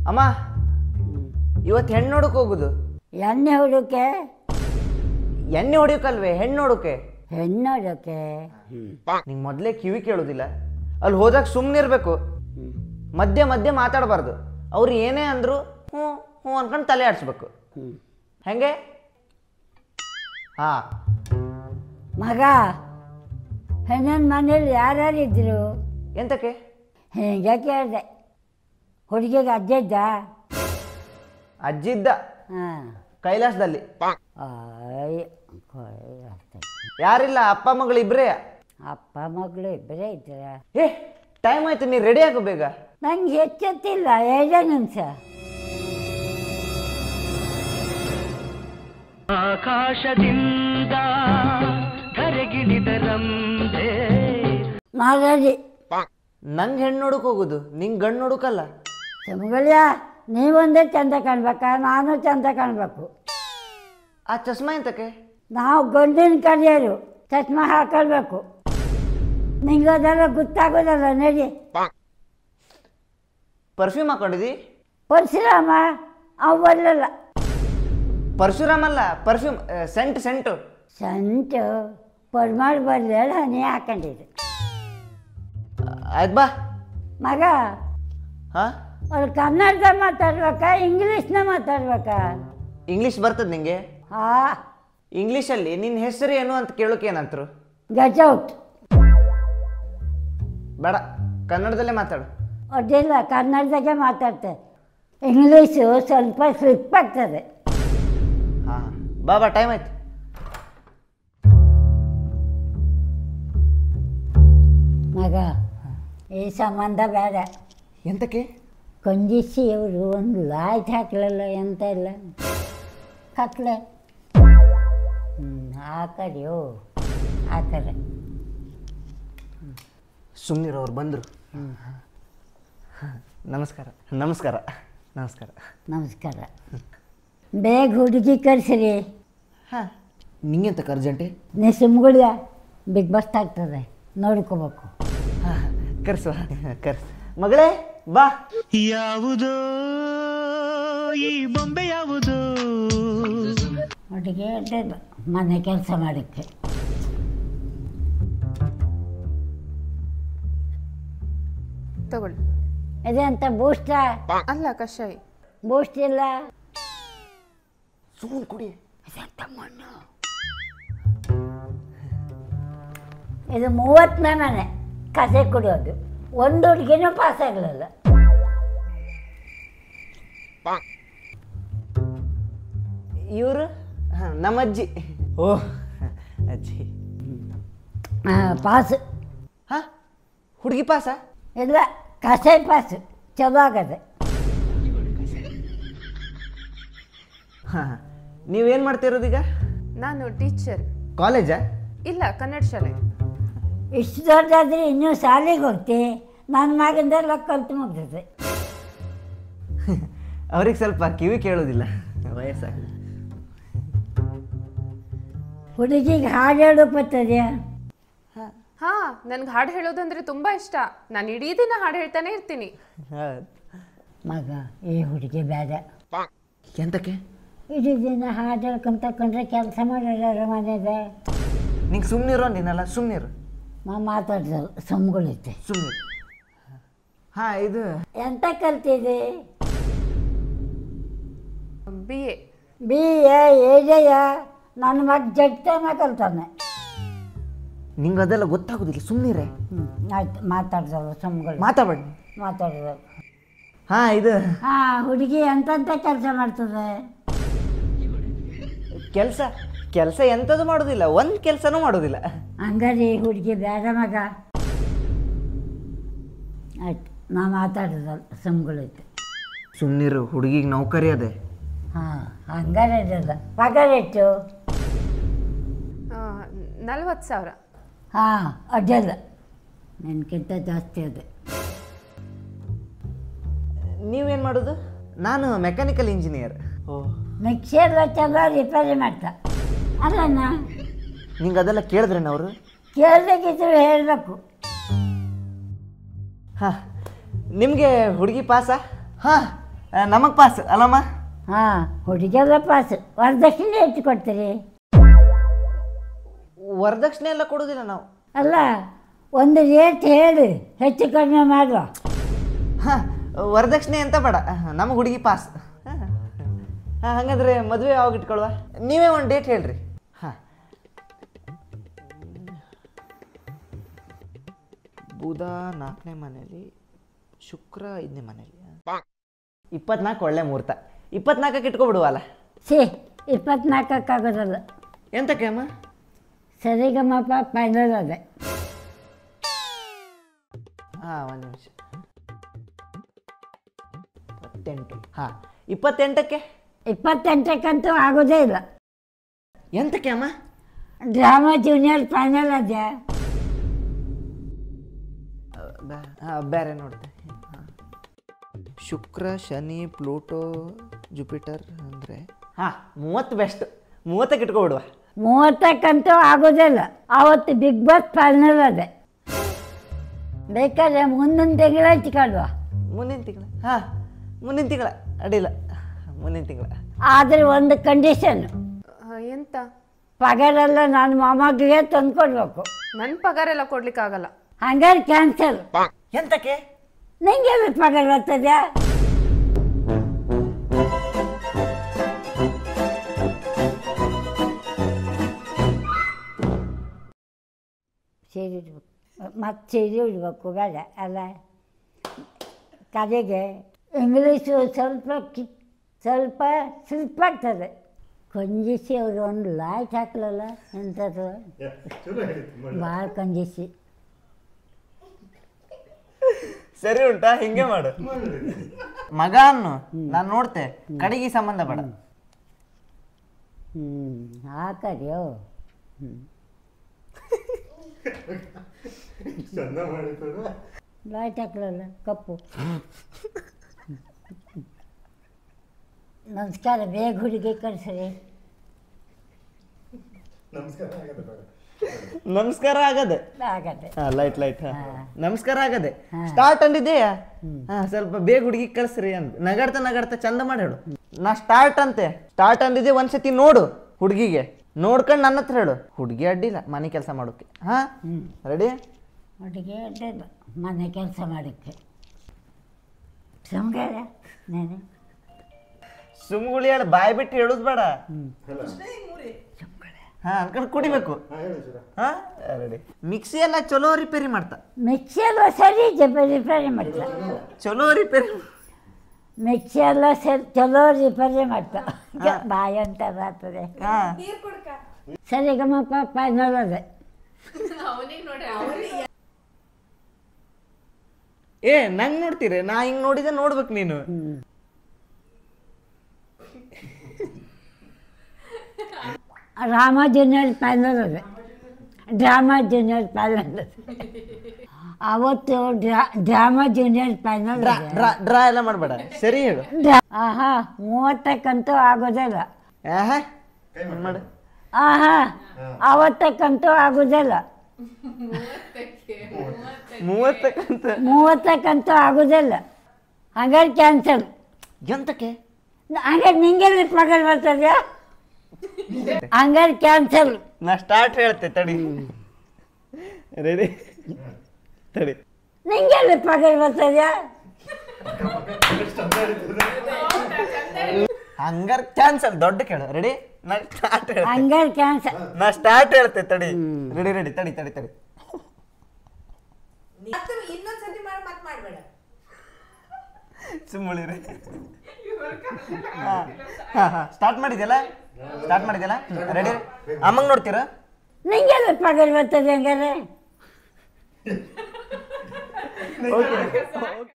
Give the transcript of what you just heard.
ಅಮ್ಮ ಇವತ್ತು ಹೆಣ್ಣು ನೋಡಕ್ಕೆ ಹೋಗುದು. ಎಣ್ಣೆ ಹುಡುಕೆ? ಎಣ್ಣೆ ಹೊಡಿಯೋಕಲ್ವೇ, ಹೆಣ್ಣು ನೋಡೋಕೆ. ಹೆಣ್ಣು ನೋಡೋಕೆ? ನಿಂಗೆ ಮೊದಲೇ ಕಿವಿ ಕೇಳೋದಿಲ್ಲ. ಅಲ್ಲಿ ಹೋದಾಗ ಸುಮ್ಮನೆ ಇರಬೇಕು, ಮಧ್ಯೆ ಮಧ್ಯೆ ಮಾತಾಡಬಾರ್ದು. ಅವ್ರು ಏನೇ ಅಂದ್ರು ಹ್ಞೂ ಹ್ಞೂ ಅನ್ಕೊಂಡು ತಲೆ ಆಡಿಸ್ಬೇಕು. ಹೆಂಗೆ? ಹಾಂ. ಮಗ, ಹೆಣ್ಣಿನ ಮನೇಲಿ ಯಾರ್ಯಾರಿದ್ರು? ಎಂತಕ್ಕೆ? ಹೀಗೆ ಕೇಳಿದೆ. ಹುಡುಗಿಗೆ ಅಜ್ಜ ಇದ್ದ? ಅಜ್ಜಿ ಇದ್ದ, ಹಾಂ, ಕೈಲಾಸದಲ್ಲಿ. ಕೈಲಾಸ. ಯಾರಿಲ್ಲ, ಅಪ್ಪ ಮಗಳು ಇಬ್ಬರೇ. ಅಪ್ಪ ಮಗಳು ಇಬ್ಬರೇ ಇದ್ರ? ಏ ಟೈಮ್ ಆಯ್ತು, ನೀ ರೆಡಿ ಆಗು ಬೇಗ. ನಂಗೆ ಹೆಚ್ಚೊತ್ತಿಲ್ಲ, 5 ನಿಮಿಷ. ಆಕಾಶದಿಂದ ಧರೆಗಿಳಿದರಂತೆ ನಾಗರಿ. ನಂಗೆ ಹೆಣ್ಣು ನೋಡಕ್ ಹೋಗುದು, ನಿಂಗೆ ಗಂಡು ನೋಡಕ್ಕಲ್ಲ. ಸುಮ್ಗಳಯ್ಯ, ನೀವೊಂದೇ ಚಂದ ಕಾಣ್ಬೇಕಾ? ನಾನು ಚಂದ ಕಾಣಬೇಕು. ಆ ಚಸ್ಮಾ ಎಂತಕ್ಕೆ? ನಾವು ಗಂಡಿನ ಕಲಿಯರು, ಚಸ್ಮಾ ಹಾಕೊಳ್ಬೇಕು. ನಿಂಗೆ ಅದೆಲ್ಲ ಗೊತ್ತಾಗೋದಲ್ಲ, ನಡಿ. ಪರ್ಫ್ಯೂಮ್ ಹಾಕೊಂಡಿದಿ? ಪರಶುರಾಮ ಅವು ಬರಲಿಲ್ಲ. ಪರಶುರಾಮ್ ಅಲ್ಲ, ಪರ್ಫ್ಯೂಮ್, ಸೆಂಟ್ ಸೆಂಟು. ಸಂಟು ಪರ್ಮಾಡ್ ಬರಲಿಲ್ಲ, ಹನಿ ಹಾಕೊಂಡಿದ್ದೆ. ಆಯ್ತು ಬಾ. ಮಗ, ಹಾಂ, ಅವ್ರು ಕನ್ನಡದ ಮಾತಾಡ್ಬೇಕಾ ಇಂಗ್ಲೀಷ್ನ ಮಾತಾಡ್ಬೇಕಾ? ಇಂಗ್ಲೀಷ್ ಬರ್ತದೆ ನಿಂಗೆ? ಹಾಂ. ಇಂಗ್ಲೀಷಲ್ಲಿ ನಿನ್ನ ಹೆಸರು ಏನು ಅಂತ ಕೇಳೋಕೆ ಏನಂತರು? Get out. ಬೇಡ, ಕನ್ನಡದಲ್ಲೇ ಮಾತಾಡು. ಅಡ್ಡಿಲ್ಲ, ಕನ್ನಡದಾಗೆ ಮಾತಾಡ್ತೆ. ಇಂಗ್ಲೀಷು ಸ್ವಲ್ಪ ಸ್ಲಿಪ್ ಆಗ್ತದೆ. ಹಾಂ, ಬಾ ಬಾ, ಟೈಮ್ ಆಯ್ತು. ಮಗ, ಈ ಸಂಬಂಧ ಬೇಡ. ಎಂತಕ್ಕೆ? ಕೊಂದಿಸಿ ಅವರು ಒಂದು ಲಾಯ್ಟ್ ಹಾಕಲಿಲ್ಲ, ಎಂತ ಇಲ್ಲ ಕತ್ಲೆ. ಹಾಕರಿಯೋ ಹಾಕರೆ. ಸುಮ್ಮನಿರೋರು ಬಂದರು. ನಮಸ್ಕಾರ ನಮಸ್ಕಾರ ನಮಸ್ಕಾರ ನಮಸ್ಕಾರ. ಬೇಗ ಹುಡುಗಿ ಕರ್ಸಿರಿ. ಹಾಂ, ನಿಂಗೆಂತಕ್ಕೆ ಅರ್ಜೆಂಟೆ? ನೀ ಸುಮ್ಗುಳಿಯ, ಬಿಗ್ ಬಾಸ್ ಆಗ್ತದೆ, ನೋಡ್ಕೋಬೇಕು. ಹಾಂ, ಕರ್ಸುವ, ಕರ್ಸು. ಮಗಳೇ ಬಾ. ಯಾವುದೋ ಈ ಬೊಂಬೆ ಯಾವುದೋ? ಹುಡುಗಿ ಅಡ್ಡಿಲ್ಲ, ಮನೆ ಕೆಲಸ ಮಾಡೋಕ್ಕೆ. ತಗೊಳ್ಳಿ. ಇದೆ ಅಂತ ಬೂಸ್ಟ? ಅಲ್ಲ, ಕಷಾಯ. ಬೂಸ್ಟ್ ಇಲ್ಲ. ಸುಮ್ಮನೆ ಕುಡಿ. ಇದೆಂತ ಮಣ್ಣು? ಇದು 30ನೇ ಮನೆ ಕಸೆ ಕುಡಿಯೋದು. ಒಂದು ಹುಡುಗಿನೂ ಪಾಸ್ ಆಗಲಿಲ್ಲ. ಇವರು ನಮ್ಮ ಅಜ್ಜಿ. ಓ ಅಜ್ಜಿ. ಪಾಸು. ಹಾಂ, ಹುಡುಗಿ ಪಾಸ? ಇಲ್ಲ, ಕಸೆ ಪಾಸು. ಚಲೋ ಆಗದೆ. ಹಾಂ, ನೀವೇನು ಮಾಡ್ತಿರೋದೀಗ? ನಾನು ಟೀಚರ್. ಕಾಲೇಜಾ? ಇಲ್ಲ, ಕನ್ನಡ ಶಾಲೆ. ಇಷ್ಟು ದೊಡ್ಡದಾದ್ರೆ ಇನ್ನೂ ಶಾಲೆಗೆ ಹೋಗ್ತಿ. ನನ್ನ ಮಗಂದೆಲ್ಲ ಕಲ್ತು ಮುಗ್ದಿದೆ. ಅವ್ರಿಗೆ ಸ್ವಲ್ಪ ಕಿವಿ ಕೇಳೋದಿಲ್ಲ, ವಯಸ್ಸಾಗಲಿ. ಹುಡುಗಿಗೆ ಹಾಡು ಹೇಳೋ ಬರ್ತದೆಯಾ? ಹಾ, ನನ್ಗೆ ಹಾಡು ಹೇಳೋದಂದ್ರೆ ತುಂಬಾ ಇಷ್ಟ. ನಾನು ಇಡೀ ದಿನ ಹಾಡು ಹೇಳ್ತಾನೆ ಇರ್ತೀನಿ. ಮಗ, ಈ ಹುಡುಗಿ ಬೇಡ. ಎಂತಕ್ಕೆ? ಇಡೀ ದಿನ ಹಾಡು ಹೇಳ್ಕೊಂತ ಕಂಡ್ರೆ ಕೆಲಸ ಮಾಡೋರ ಮನೆಯದ. ನಿಂಗೆ ಸುಮ್ಮನಿರೋ, ನೀನಲ್ಲ ಸುಮ್ಮನಿರು. ನಾವು ಮಾತಾಡ್ದಲ್ಲ, ಸುಮ್ಗುಳಿತೆ. ಸುಮ್ಮನೆ. ಹಾಂ, ಇದು ಎಂತ ಕಲ್ತಿದೆ? BA. BA ಏಜಯ್ಯ. ನನ್ನ ಮಗ ಜಡ್ತನ ಕಲ್ತಾನೆ. ನಿಂಗೆ ಅದೆಲ್ಲ ಗೊತ್ತಾಗೋದಿಲ್ಲ, ಸುಮ್ಮನಿರೇ. ಆಯ್ತು, ಮಾತಾಡ್ದಲ್ಲ, ಸುಮ್ಗಳು ಮಾತಾಡಬೇಡಿ. ಮಾತಾಡ್ದಲ್ಲ. ಹಾಂ, ಇದು ಹುಡುಗಿ ಎಂತೆಂಥ ಕೆಲಸ ಮಾಡ್ತದೆ? ಕೆಲಸ ಎಂಥದ್ದು ಮಾಡೋದಿಲ್ಲ, ಒಂದು ಕೆಲಸನೂ ಮಾಡೋದಿಲ್ಲ. ಹಂಗಾರೆ ಹುಡುಗಿ ಬೇಡ ಮಗ. ಆಯ್ತು, ನಾ ಮಾತಾಡೋದಲ್ಲ, ಸುಮ್ಗಳೈತೆ. ಸುಮ್ಮನಿರು, ಹುಡುಗಿಗೆ ನೌಕರಿ ಅದೇ. ಹಾಂ, ಹಂಗಾರೆ ಇರಲ್ಲ. ಪಗಾರ ಎಷ್ಟು? 40,000. ಹಾಂ, ಅಡ್ಡಿಲ್ಲ, ನಿನ್ಗಿಂತ ಜಾಸ್ತಿ ಅದೇ. ನೀವೇನು ಮಾಡೋದು? ನಾನು ಮೆಕ್ಯಾನಿಕಲ್ ಇಂಜಿನಿಯರ್. ಓ, ಮಿಕ್ಸರ್ ಚಲೋ ರಿಪೇರಿ ಮಾಡ್ತಾ ಅಲ್ಲಣ್ಣ. ನಿಂಗೆ ಅದೆಲ್ಲ ಕೇಳಿದ್ರೇನವರು? ಕೇಳಬೇಕಿದ್ರು ಹೇಳಬೇಕು. ಹಾಂ, ನಿಮಗೆ ಹುಡುಗಿ ಪಾಸಾ? ಹಾಂ, ನಮಗೆ ಪಾಸ್ ಅಲ್ಲಮ್ಮ. ಹಾಂ, ಹುಡುಗಿಯಲ್ಲ ಪಾಸ್. ವರದಕ್ಷಿಣೆ ಎಷ್ಟು ಕೊಡ್ತೀರಿ? ವರದಕ್ಷಿಣೆ ಎಲ್ಲ ಕೊಡೋದಿಲ್ಲ ನಾವು. ಅಲ್ಲ, ಒಂದು ರೇಟ್ ಹೇಳಿ, ಹೆಚ್ಚು ಕಡಿಮೆ ಮಾಡುವ. ಹಾಂ, ವರದಕ್ಷಿಣೆ ಅಂತ ಬೇಡ, ನಮಗೆ ಹುಡುಗಿ ಪಾಸ್. ಹಾಂ, ಹಾಗಾದ್ರೆ ಮದುವೆ ಯಾವಾಗ ಇಟ್ಕೊಳ್ವಾ? ನೀವೇ ಒಂದು ಡೇಟ್ ಹೇಳ್ರಿ. ಹಾಂ, ಬುಧ 4ನೇ ಮನೇಲಿ, ಶುಕ್ರ 5ನೇ ಮನೇಲಿ. 24 ಒಳ್ಳೆ ಮುಹೂರ್ತ. 24ಕ್ಕೆ ಇಟ್ಕೊಬಿಡುವಲ್ಲ. 24ಕ್ಕಾಗೋದಲ್ಲ. ಎಂತಕ್ಕೆ ಅಮ್ಮ? ಸರಿಗಮಪ ಫೈನಲ್ ಅದೇ. ಹಾಂ, ಒಂದು ನಿಮಿಷ. 28. ಹಾಂ, 28ಕ್ಕೆ? 28ಕ್ಕಂತೂ ಆಗೋದೇ ಇಲ್ಲ. ಎಂತಕ್ಕೆ ಅಮ್ಮ? ಡ್ರಾಮಾ ಜೂನಿಯರ್ ಫೈನಲ್ ಅದೇ. ಬೇರೆ ನೋಡಿದೆ. ಶುಕ್ರ, ಶನಿ, ಪ್ಲೂಟೋ, ಜುಪಿಟರ್ ಅಂದರೆ ಹಾಂ 30 ಬೆಸ್ಟ್. 30ಕ್ಕೆ ಇಟ್ಕೊಬಿಡುವ. 30ಕ್ಕಂತೂ ಆಗೋದಿಲ್ಲ. ಆವತ್ತು ಬಿಗ್ ಬಾಸ್ ಫೈನಲ್ ಅದೇ. ಬೇಕಾದ್ರೆ ಮುಂದಿನ ತಿಂಗಳ ಹಚ್ಕೊಳ್ವಾ? ಮುಂದಿನ ತಿಂಗಳ? ಹಾಂ, ಮುಂದಿನ ತಿಂಗಳ ಅಡ್ಡಿಲ್ಲ, ಮುಂದಿನ ತಿಂಗಳ. ಆದರೆ ಒಂದು ಕಂಡೀಷನ್. ಎಂತ? ಪಗಾರೆಲ್ಲ ನಾನು ಮೊಮ್ಮಗಳಿಗೆ ತಂದ್ಕೊಡ್ಬೇಕು. ನನ್ನ ಪಗಾರ ಎಲ್ಲ ಕೊಡ್ಲಿಕ್ಕಾಗಲ್ಲ. ಹಂಗಾರೆ ಕ್ಯಾನ್ಸಲ್. ಎಂತಕ್ಕೆ? ನಿಂಗೆ ಪಗಾರ ಬರ್ತದ್ಯಾ? ಸೀರೆ ಉಡ್ಬೇಕು, ಮತ್ತು ಸೀರೆ ಉಡ್ಬೇಕು ಬೇಡ ಅಲ್ಲ. ಕಡೆಗೆ ಇಂಗ್ಲೀಷು ಸ್ವಲ್ಪ ಆಗ್ತದೆ. ಕೊಂಜಿಸಿ ಅವರು ಒಂದು ಲೈಟ್ ಹಾಕ್ಲಲ್ಲ ಎಂಥದ್ದು, ಭಾಳ ಕೊಂಜಿಸಿ. ಸರಿ ಉಂಟಾ? ಹಿಂಗೆ ಮಾಡು ಮಗ ಅನ್ನು ನಾನು ನೋಡ್ತೆ. ಕಡೆಗೆ ಸಂಬಂಧ ಬೇಡ. ಹಾಕದ್ಯೋ. ಲೈಟ್ ಹಾಕ್ಲಲ್ಲ ಕಪ್ಪು. ನಮಸ್ಕಾರ, ಬೇಗ ಹುಡುಗಿ ಕಳಿಸ್ರಿ. ನಮಸ್ಕಾರ ಆಗದೆ. ಆಗತ್ತೆ. ಲೈಟ್ ನಮಸ್ಕಾರ ಆಗದೆ. ಸ್ಟಾರ್ಟ್ ಅಂದಿದೆಯಾ? ಸ್ವಲ್ಪ ಬೇಗ ಹುಡುಗಿ ಕಳ್ಸ್ರಿ ಅಂದ್ ನಗಾಡ್ತಾ ಚಂದ ಮಾಡಿ ಹೇಳು. ನಾ ಸ್ಟಾರ್ಟ್ ಅಂದಿದ್ದೆ. ಒಂದ್ಸತಿ ನೋಡು ಹುಡುಗಿಗೆ, ನೋಡ್ಕೊಂಡು ನನ್ನ ಹತ್ರ ಹೇಳು. ಹುಡುಗಿ ಅಡ್ಡಿಲ್ಲ ಮನೆ ಕೆಲಸ ಮಾಡೋಕೆ. ಹಾ, ರೆಡಿ? ಹುಡುಗಿ ಅಡ್ಡಿಲ್ಲ ಮನೆ ಕೆಲಸ ಮಾಡೋಕ್ಕೆ. ಸುಮ್ಗಾರ ನಾನು ಸುಮ್ಗುಳಿ ಹೇಳು, ಬಾಯಿ ಬಿಟ್ಟು ಹೇಳುದು ಬೇಡ. ಹಾ, ಅನ್ಕೊಂಡು ಕುಡಿಬೇಕು. ಹಾ, ರೆಡಿ. ಮಿಕ್ಸಿ ಎಲ್ಲ ಚಲೋ ರಿಪೇರಿ ಮಾಡ್ತಾ. ಮಿಕ್ಸಿ ಎಲ್ಲ ಸರಿ ರಿಪೇರಿ ಮಾಡ್ತಾ. ಚಲೋ ರಿಪೇರಿ ಮಿಕ್ಸಿ ಎಲ್ಲ ಚಲೋ ರಿಪೇರಿ ಮಾಡ್ತಾ. ಬಾಯಿ ಅಂತ ಬರ್ತದೆ. ಹಾ, ಸರಿಗಮಪ ಫೈನಲ್ ಅದೇ. ನಂಗೆ ನೋಡ್ತೀರಿ? ನಾ ಹಿಂಗ್ ನೋಡಿದೆ ನೋಡ್ಬೇಕು ನೀನು. ಡ್ರಾಮಾ ಜೂನಿಯರ್ ಫೈನಲ್ ಅದೇ. ಡ್ರಾಮಾ ಜೂನಿಯರ್ ಫೈನಲ್ ಅವತ್ತು ಡ್ರಾಮಾ ಜೂನಿಯರ್ ಫೈನಲ್. ಡ್ರಾ ಎಲ್ಲ ಮಾಡಬೇಡ, ಸರಿ ಹೇಳು. 30ಕ್ಕಂತೂ ಆಗೋದಿಲ್ಲ. ಮಾಡು. ಅವತ್ತಕ್ಕಂತೂ ಆಗೋದಿಲ್ಲ. 30ಕ್ಕಂತೂ ಆಗೋದಿಲ್ಲ. ಹಂಗಾರೆ ಕ್ಯಾನ್ಸಲ್. ಎಂತಕ್ಕೆ? ಹಂಗಾರೆ ನಿಂಗೆ ಪಗಾರ ಬರ್ತದ್ಯಾ? ಹಂಗಾರೆ ಕ್ಯಾನ್ಸಲ್. ನಾ ಸ್ಟಾರ್ಟ್ ಹೇಳ್ತೆ ತಡಿ. ರೆಡಿ? ತಡಿ. ನಿಂಗೆ ಪಗಾರ ಬರ್ತದ್ಯಾ? ಹಂಗಾರೆ ಕ್ಯಾನ್ಸಲ್. ದೊಡ್ಡ ಕೇಳು. ರೆಡಿ? ನಾ ಸ್ಟಾರ್ಟ್ ಹೇಳ್ತೆ. ಹಂಗಾರೆ ಕ್ಯಾನ್ಸಲ್. ನಾ ಸ್ಟಾರ್ಟ್ ಹೇಳ್ತೆ ತಡಿ. ರೆಡಿ? ತಡಿ. ಸುಮ್ಮಳಿರಿ. ಸ್ಟಾರ್ಟ್ ಮಾಡಿದ್ಯಲ್ಲ? ರೆಡಿ? ಅಮ್ಮಂಗೆ ನೋಡ್ತೀರಾ? ನಿಂಗೆ ಪಗಾರ ಬರ್ತದೆ ಹಂಗಾರೆ. ಓಕೆ.